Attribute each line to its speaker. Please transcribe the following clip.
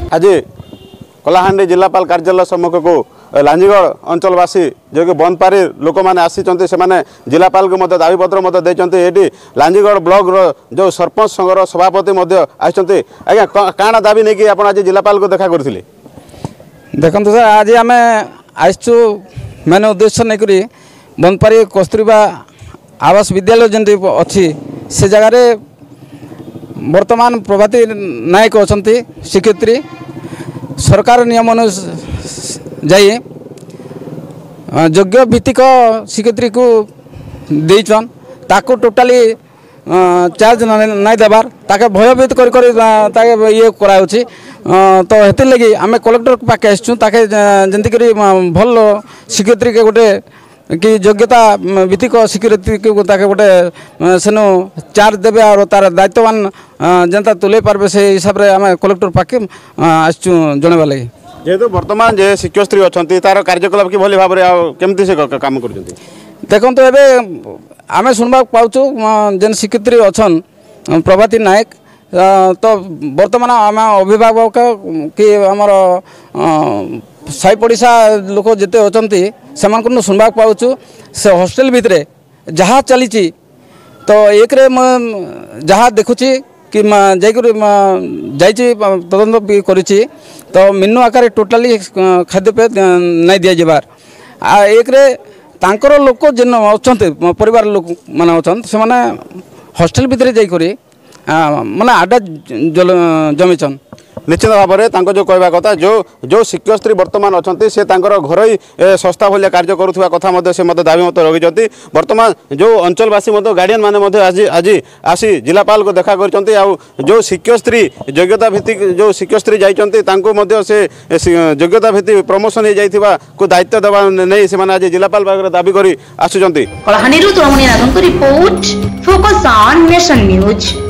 Speaker 1: आज कलाहांडी जिलापाल कार्यालय सम्मुख को लांजीगढ़ अंचलवासी जो कि बनपारी लोक मैंने आसी जिलापाल को दाबीपत्र देते ये लांजीगढ़ ब्लॉक जो सरपंच संघर सभापति आसते आज्ञा काଣା दाबी नहीं कि आज जिलापाल को देखा करथिले।
Speaker 2: देखो सर आज आम आसचु मैंने उद्देश्य नहीं बनपारी कस्तूरबा आवास विद्यालय जमी अच्छी से जगार वर्तमान प्रभाती नायक अच्छा शिक्षयित्री सरकार नियम जाई योग्य भित्तिक शिक्षयित्री को देचन ताको टोटाली चार्ज नहीं देवार ताके भयभीत कर ये कराऊँच तो हेती लगी आम कलेक्टर पाखे आसचुके जमीक भल शिक्षयित्री के गोटे कि योग्यता भित्तिक शिक्षयित्री को गोटे सेनु चार्ज देवे और तार दायित्ववान जनता तुले पार्बे से हिसाब से आम कलेक्टर पाखे आसचु जनवा लगी
Speaker 1: जेहेतु वर्तमान जे शिक्षयित्री अच्छा तार कार्यकलाप कि भाव में केमती से काम कर
Speaker 2: देखो तो ये आम शुणा पाचु जेन शिक्षयित्री अच्छा प्रभाती नायक तो वर्तमान आम अभिभावक कि आमर साई पड़िशा लोक जिते अच्छा से शुणा पाचु से हॉस्टेल भितर जहाँ चली तो एक जहाँ देखुची कि जाइए तदंत भी करी तो मेनू आकार टोटाली खाद्यपेय नहीं दि जाबार एक तांकर लोक जेन अच्छा परिवार लोक माने अच्छा से माने हॉस्टेल भितर जाइए माने आडा जमीचन
Speaker 1: निश्चित भाव में जो कहवा कथा जो शिक्षयित्री वर्तमान अच्छा से घर संस्था भाया कार्य करुवा कथा से दाबी मत रखी वर्तमान जो अंचलवासी गार्डियन मैंने आज आसी जिलापाल को देखा कर शिक्षयित्री योग्यता भित्तिक जो शिक्षयित्री जाइए से योग्यता भित्तिक प्रमोशन हो जाइए को दायित्व देवा नहीं से आज जिलापाल पाखे दाबी कर आसुँच।
Speaker 3: कलाहांडी तुलमणि नागन को report Focus on Nation news.